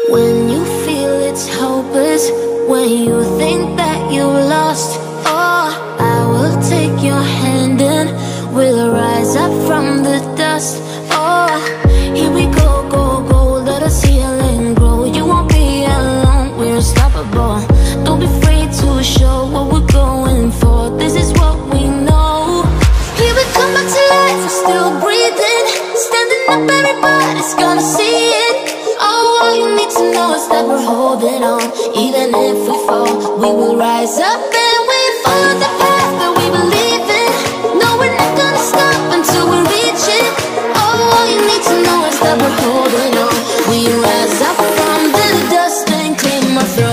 When you feel it's hopeless, when you think that you lost, oh, I will take your hand and we'll rise up from the dust. Oh, here we go, go, go, let us heal and grow. You won't be alone, we're unstoppable. Don't be afraid to show what we're going for. This is what we know. Here we come back to life, we're still breathing. Standing up, everybody's gonna see it. Oh, all you need to know is that we're holding on. Even if we fall, we will rise up and we follow the path that we believe in. No, we're not gonna stop until we reach it. Oh, all you need to know is that we're holding on. We rise up from the dust and clear my throat.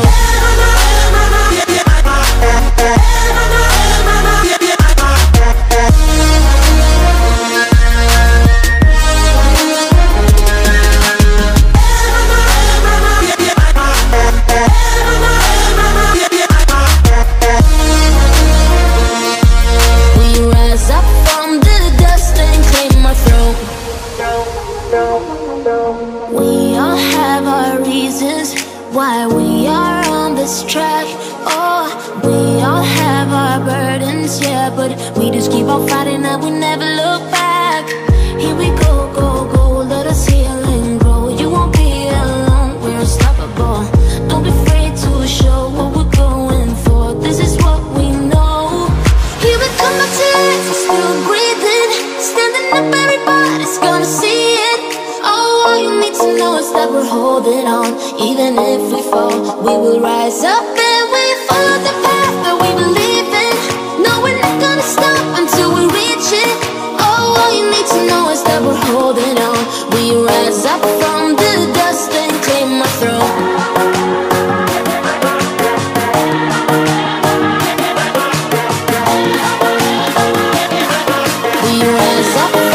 We all have our reasons why we are on this track. Oh, we all have our burdens, yeah, but we just keep on fighting and we never look back. Here we go, go, go, let us heal and grow. You won't be alone, we're unstoppable. Don't be afraid to show what we're going for. This is what we know. Here we come back to life, we're still breathing. Standing up, everybody's gonna see it. Oh, all you need to know is that we're holding on. Even if we fall, we will rise up and we follow the path that we believe in. No, we're not gonna stop until we reach it. Oh, all you need to know is that we're holding on. We rise up from the dust and clear my throat. We rise up.